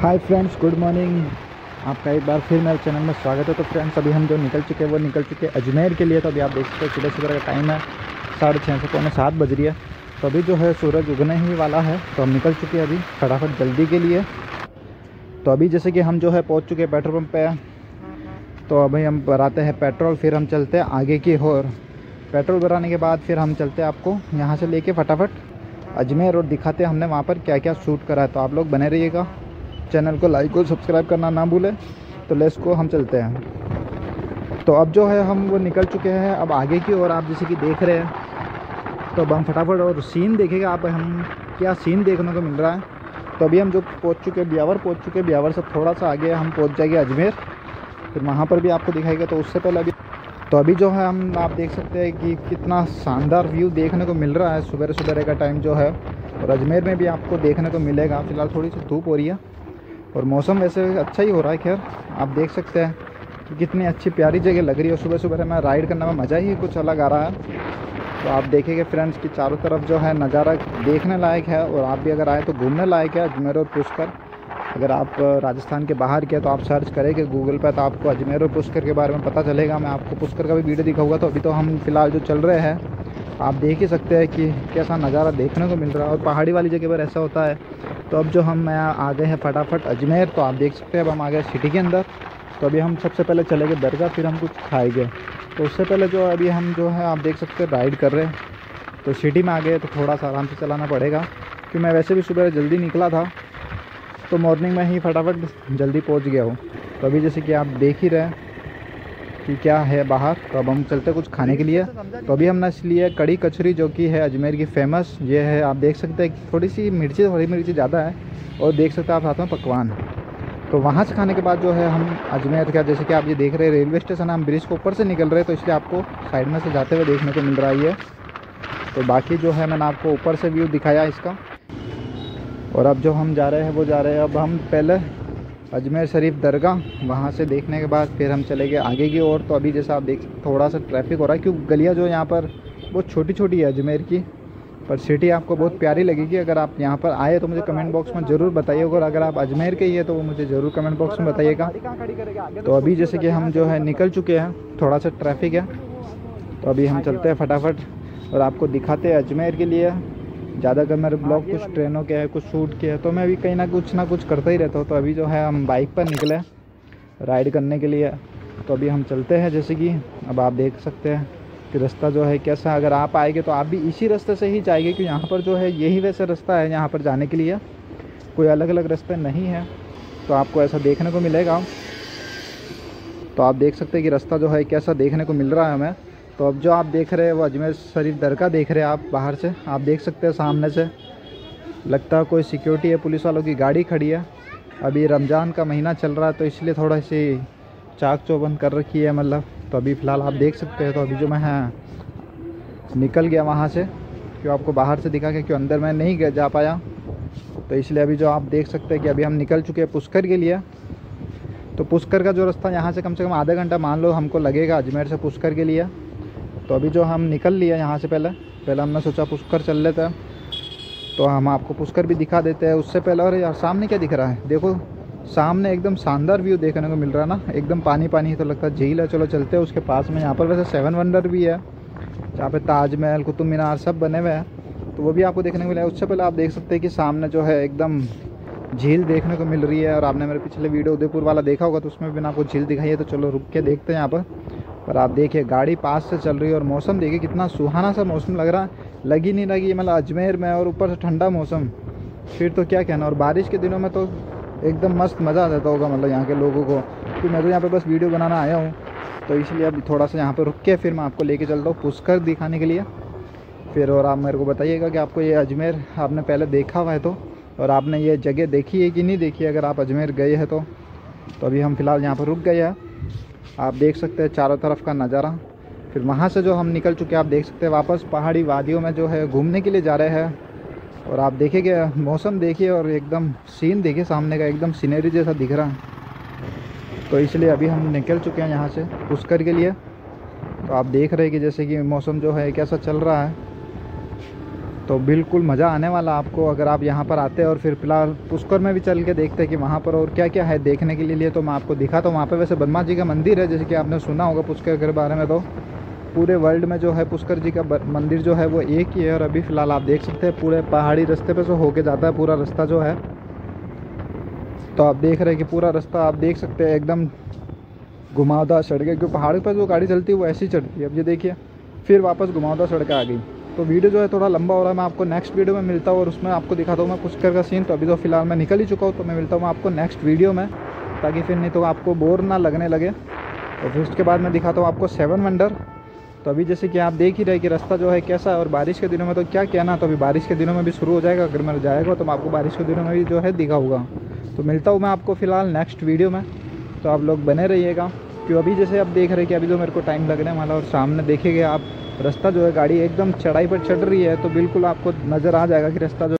Hi friends, good morning. आपका एक बार फिर मेरे चैनल में स्वागत है। तो फ्रेंड्स, अभी हम जो निकल चुके हैं वो निकल चुके हैं अजमेर के लिए। तो अभी आप देख सकते हैं सुबह सुबह का टाइम है 6:30 से पौने 7 बज रही है। तो अभी जो है सूरज उगने ही वाला है, तो हम निकल चुके हैं अभी फटाफट जल्दी के लिए। तो अभी जैसे कि हम जो है पहुँच चुके हैं पेट्रोल पंप पे। तो अभी हम भराते हैं पेट्रोल, फिर हम चलते हैं आगे की ओर। पेट्रोल भराने के बाद फिर हम चलते हैं आपको यहाँ से लेके फटाफट अजमेर और दिखाते हैं हमने वहाँ पर क्या क्या शूट करा है। तो आप लोग बने रहिएगा, चैनल को लाइक और सब्सक्राइब करना ना भूलें। तो लेट्स को हम चलते हैं। तो अब जो है हम वो निकल चुके हैं अब आगे की ओर, आप जैसे कि देख रहे हैं। तो अब हम फटाफट और सीन देखेगा आप, हम क्या सीन देखने को मिल रहा है। तो अभी हम जो पहुंच चुके हैं ब्यावर पहुंच चुके हैं। ब्यावर से थोड़ा सा आगे हम पहुंच जाएंगे अजमेर, फिर वहाँ पर भी आपको दिखाएगा। तो उससे पहले अभी जो है हम आप देख सकते हैं कि कितना शानदार व्यू देखने को मिल रहा है सुबह सुबह का टाइम जो है। और अजमेर में भी आपको देखने को मिलेगा। फ़िलहाल थोड़ी सी धूप हो रही है और मौसम वैसे अच्छा ही हो रहा है। खैर आप देख सकते हैं कि कितनी अच्छी प्यारी जगह लग रही है। सुबह सुबह में राइड करने में मज़ा ही कुछ अलग आ रहा है। तो आप देखेंगे फ्रेंड्स कि चारों तरफ जो है नज़ारा देखने लायक है। और आप भी अगर आए तो घूमने लायक है अजमेर और पुष्कर। अगर आप राजस्थान के बाहर के तो आप सर्च करेंगे गूगल पर, तो आपको अजमेर और पुष्कर के बारे में पता चलेगा। मैं आपको पुष्कर का भी वीडियो दिखाऊंगा। तो अभी तो हम फ़िलहाल जो चल रहे हैं आप देख ही सकते हैं कि कैसा नज़ारा देखने को मिल रहा है। और पहाड़ी वाली जगह पर ऐसा होता है। तो अब जो हम आ गए हैं फटाफट अजमेर। तो आप देख सकते हैं अब हम आ गए सिटी के अंदर। तो अभी हम सबसे पहले चले गए दरगाह, फिर हम कुछ खाएंगे। तो उससे पहले जो अभी हम जो है आप देख सकते हैं राइड कर रहे हैं। तो सिटी में आ गए तो थोड़ा सा आराम से चलाना पड़ेगा, क्योंकि मैं वैसे भी सुबह जल्दी निकला था तो मॉर्निंग में ही फटाफट जल्दी पहुंच गया हूँ। तो अभी जैसे कि आप देख ही रहे हैं कि क्या है बाहर। तो अब हम चलते कुछ खाने के लिए। तो अभी हमने इसलिए कड़ी कचौरी जो कि है अजमेर की फ़ेमस, ये है। आप देख सकते हैं थोड़ी मिर्ची ज़्यादा है। और देख सकते हैं आप साथ में पकवान। तो वहाँ से खाने के बाद जो है हम अजमेर का, जैसे कि आप ये देख रहे हैं रेलवे स्टेशन, हम ब्रिज के ऊपर से निकल रहे हैं। तो इसलिए आपको साइड में से जाते हुए देखने को मिल रहा है ये। तो बाकी जो है मैंने आपको ऊपर से व्यू दिखाया इसका। और अब जो हम जा रहे हैं वो जा रहे हैं अब हम पहले अजमेर शरीफ दरगाह, वहाँ से देखने के बाद फिर हम चले गए आगे की ओर। तो अभी जैसा आप देख थोड़ा सा ट्रैफिक हो रहा है, क्योंकि गलियाँ जो यहाँ पर बहुत छोटी छोटी है अजमेर की, पर सिटी आपको बहुत प्यारी लगेगी। अगर आप यहाँ पर आए तो मुझे कमेंट बॉक्स में ज़रूर बताइएगा। और अगर आप अजमेर के ही है तो वो मुझे ज़रूर कमेंट बॉक्स में बताइएगा। तो अभी जैसे कि हम जो है निकल चुके हैं, थोड़ा सा ट्रैफिक है। तो अभी हम चलते हैं फटाफट और आपको दिखाते हैं अजमेर के लिए। ज़्यादातर मेरे ब्लॉग कुछ ट्रेनों के हैं, कुछ शूट के हैं, तो मैं भी कहीं ना कुछ करता ही रहता हूँ। तो अभी जो है हम बाइक पर निकले राइड करने के लिए। तो अभी हम चलते हैं, जैसे कि अब आप देख सकते हैं कि रास्ता जो है कैसा। अगर आप आएंगे तो आप भी इसी रास्ते से ही जाएंगे, क्योंकि यहाँ पर जो है यही वैसे रास्ता है यहाँ पर जाने के लिए, कोई अलग अलग रास्ते नहीं है। तो आपको ऐसा देखने को मिलेगा। तो आप देख सकते हैं कि रास्ता जो है कैसा देखने को मिल रहा है हमें। तो अब जो आप देख रहे हैं वो अजमेर शरीफ दरगाह देख रहे हैं आप बाहर से। आप देख सकते हैं सामने से लगता है कोई सिक्योरिटी है, पुलिस वालों की गाड़ी खड़ी है। अभी रमज़ान का महीना चल रहा है तो इसलिए थोड़ा सी चाक चौबंद कर रखी है मतलब। तो अभी फ़िलहाल आप देख सकते हैं। तो अभी जो मैं निकल गया वहाँ से, क्यों आपको बाहर से दिखा के, क्यों अंदर मैं नहीं जा पाया। तो इसलिए अभी जो आप देख सकते हैं कि अभी हम निकल चुके हैं पुष्कर के लिए। तो पुष्कर का जो रास्ता यहाँ से कम आधा घंटा मान लो हमको लगेगा अजमेर से पुष्कर के लिए। तो अभी जो हम निकल लिए यहाँ से पहले हमने सोचा पुष्कर चल लेते हैं। तो हम आपको पुष्कर भी दिखा देते हैं उससे पहले। और यार सामने क्या दिख रहा है, देखो सामने एकदम शानदार व्यू देखने को मिल रहा है ना, एकदम पानी पानी तो लगता है झील है। चलो चलते हैं उसके पास में। यहाँ पर वैसे 7 वंडर भी है, जहाँ पे ताजमहल, कुतुब मीनार सब बने हुए हैं। तो वो भी आपको देखने को मिला। उससे पहले आप देख सकते हैं कि सामने जो है एकदम झील देखने को मिल रही है। और आपने मेरे पिछले वीडियो उदयपुर वाला देखा होगा, तो उसमें भी मैंने आपको झील दिखाई है। तो चलो रुक के देखते हैं यहाँ पर आप देखिए गाड़ी पास से चल रही है। और मौसम देखिए कितना सुहाना सा मौसम लग रहा है, लगी नहीं लगी मतलब अजमेर में। और ऊपर से ठंडा मौसम, फिर तो क्या कहना। और बारिश के दिनों में तो एकदम मस्त मज़ा आ जाता होगा मतलब यहाँ के लोगों को। क्योंकि मैं तो यहाँ पे बस वीडियो बनाना आया हूँ। तो इसलिए अब थोड़ा सा यहाँ पर रुक के फिर मैं आपको लेके चलता हूँ पुष्कर दिखाने के लिए। फिर और आप मेरे को बताइएगा कि आपको ये अजमेर आपने पहले देखा हुआ है तो, और आपने ये जगह देखी है कि नहीं देखी है, अगर आप अजमेर गए हैं तो। अभी हम फ़िलहाल यहाँ पर रुक गए हैं। आप देख सकते हैं चारों तरफ का नज़ारा। फिर वहाँ से जो हम निकल चुके हैं आप देख सकते हैं वापस पहाड़ी वादियों में जो है घूमने के लिए जा रहे हैं। और आप देखेंगे मौसम देखिए और एकदम सीन देखिए सामने का, एकदम सीनरी जैसा दिख रहा है। तो इसलिए अभी हम निकल चुके हैं यहाँ से पुष्कर के लिए। तो आप देख रहे हैं कि जैसे कि मौसम जो है कैसा चल रहा है। तो बिल्कुल मज़ा आने वाला आपको अगर आप यहाँ पर आते हैं। और फिर फिलहाल पुष्कर में भी चल के देखते हैं कि वहाँ पर और क्या क्या है देखने के लिए। तो मैं आपको दिखाता हूँ। वहाँ पर वैसे ब्रह्मा जी का मंदिर है, जैसे कि आपने सुना होगा पुष्कर के बारे में। तो पूरे वर्ल्ड में जो है पुष्कर जी का मंदिर जो है वो एक ही है। और अभी फ़िलहाल आप देख सकते हैं पूरे पहाड़ी रास्ते पे से होके जाता है पूरा रास्ता जो है। तो आप देख रहे हैं कि पूरा रास्ता आप देख सकते हैं एकदम घुमावदार सड़क है, क्योंकि पहाड़ पर जो गाड़ी चलती है वो ऐसी चढ़ती है। अब ये देखिए फिर वापस घुमावदार सड़क आ गई। तो वीडियो जो है थोड़ा लंबा हो रहा है, मैं आपको नेक्स्ट वीडियो में मिलता हूँ और उसमें आपको दिखाता हूँ मैं पुष्कर का सीन। तो अभी तो फिलहाल मैं निकल ही चुका हूँ, तो मैं मिलता हूँ आपको नेक्स्ट वीडियो में, ताकि फिर नहीं तो आपको बोर ना लगने लगे। और फिर उसके बाद मैं दिखाता हूँ आपको 7 वंडर। तो अभी जैसे कि आप देख ही रहे कि रास्ता जो है कैसा है। और बारिश के दिनों में तो क्या कहना, तो अभी बारिश के दिनों में भी शुरू हो जाएगा। अगर मैं जाएगा तो मैं आपको बारिश के दिनों में भी जो है दिखाऊँगा। तो मिलता हूँ मैं आपको फ़िलहाल नेक्स्ट वीडियो में, तो आप लोग बने रहिएगा। क्यों अभी जैसे आप देख रहे हैं कि अभी जो मेरे को टाइम लगने वाला, और सामने देखेंगे आप रास्ता जो है गाड़ी एकदम चढ़ाई पर चढ़ रही है। तो बिल्कुल आपको नज़र आ जाएगा कि रास्ता जो